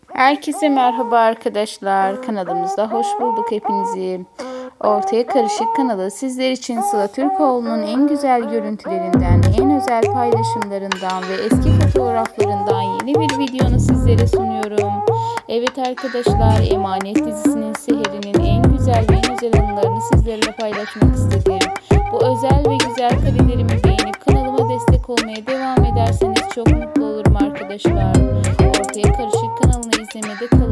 Herkese merhaba arkadaşlar. Kanalımızda hoş bulduk hepinizi. Ortaya Karışık kanalı sizler için Sıla Türkoğlu'nun en güzel görüntülerinden, en özel paylaşımlarından ve eski fotoğraflarından yeni bir videonu sizlere sunuyorum. Evet arkadaşlar, Emanet dizisinin seherinin en güzel ve en özel anılarını sizlerle paylaşmak istedim. Bu özel ve güzel karelerimi beğenip kanalıma destek olmaya devam ederseniz çok mutlu olurum arkadaşlar. Ortaya Karışık kanalını izlemede kalın.